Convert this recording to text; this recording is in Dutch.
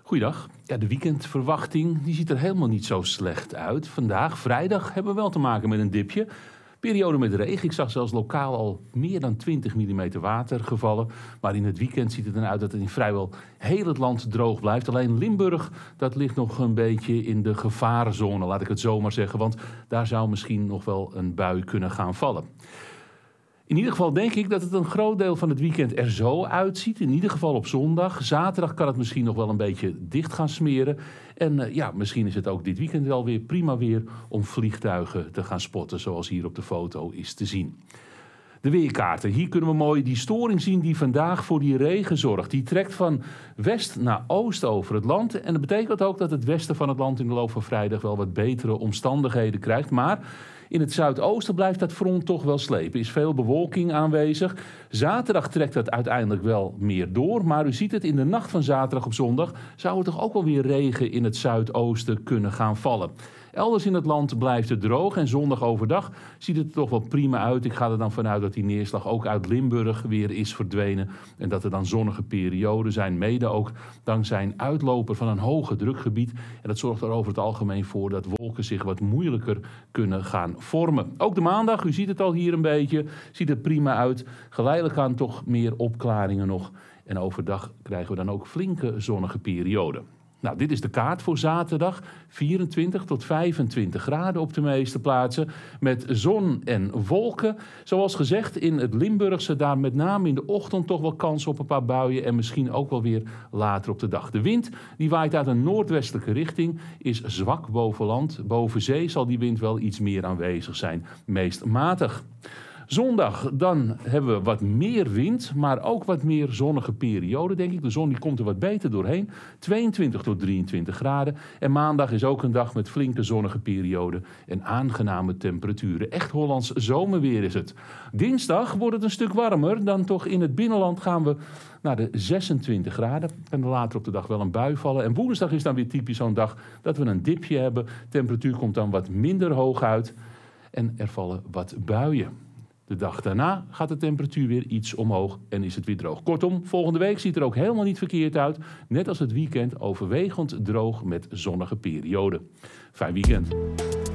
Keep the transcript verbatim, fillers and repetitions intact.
Goeiedag. Ja, de weekendverwachting die ziet er helemaal niet zo slecht uit. Vandaag, vrijdag, hebben we wel te maken met een dipje. Periode met regen. Ik zag zelfs lokaal al meer dan twintig millimeter water gevallen. Maar in het weekend ziet het eruit dat het in vrijwel heel het land droog blijft. Alleen Limburg, dat ligt nog een beetje in de gevarenzone, laat ik het zo maar zeggen. Want daar zou misschien nog wel een bui kunnen gaan vallen. In ieder geval denk ik dat het een groot deel van het weekend er zo uitziet. In ieder geval op zondag. Zaterdag kan het misschien nog wel een beetje dicht gaan smeren. En uh, ja, misschien is het ook dit weekend wel weer prima weer om vliegtuigen te gaan spotten, zoals hier op de foto is te zien. De weerkaarten. Hier kunnen we mooi die storing zien die vandaag voor die regen zorgt. Die trekt van west naar oost over het land. En dat betekent ook dat het westen van het land in de loop van vrijdag wel wat betere omstandigheden krijgt. Maar in het zuidoosten blijft dat front toch wel slepen. Er is veel bewolking aanwezig. Zaterdag trekt dat uiteindelijk wel meer door. Maar u ziet het, in de nacht van zaterdag op zondag zou er toch ook wel weer regen in het zuidoosten kunnen gaan vallen. Elders in het land blijft het droog en zondag overdag ziet het er toch wel prima uit. Ik ga er dan vanuit dat die neerslag ook uit Limburg weer is verdwenen. En dat er dan zonnige perioden zijn, mede ook dankzij een uitloper van een hoge drukgebied. En dat zorgt er over het algemeen voor dat wolken zich wat moeilijker kunnen gaan vormen. Ook de maandag, u ziet het al hier een beetje, ziet er prima uit. Geleidelijk aan toch meer opklaringen nog. En overdag krijgen we dan ook flinke zonnige perioden. Nou, dit is de kaart voor zaterdag. vierentwintig tot vijfentwintig graden op de meeste plaatsen. Met zon en wolken. Zoals gezegd in het Limburgse, daar met name in de ochtend toch wel kans op een paar buien. En misschien ook wel weer later op de dag. De wind die waait uit een noordwestelijke richting. Is zwak boven land. Boven zee zal die wind wel iets meer aanwezig zijn. Meest matig. Zondag, dan hebben we wat meer wind, maar ook wat meer zonnige perioden, denk ik. De zon die komt er wat beter doorheen. tweeëntwintig tot drieëntwintig graden. En maandag is ook een dag met flinke zonnige perioden en aangename temperaturen. Echt Hollands zomerweer is het. Dinsdag wordt het een stuk warmer. Dan toch in het binnenland gaan we naar de zesentwintig graden. En later op de dag wel een bui vallen. En woensdag is dan weer typisch zo'n dag dat we een dipje hebben. De temperatuur komt dan wat minder hoog uit. En er vallen wat buien. De dag daarna gaat de temperatuur weer iets omhoog en is het weer droog. Kortom, volgende week ziet er ook helemaal niet verkeerd uit. Net als het weekend overwegend droog met zonnige perioden. Fijn weekend.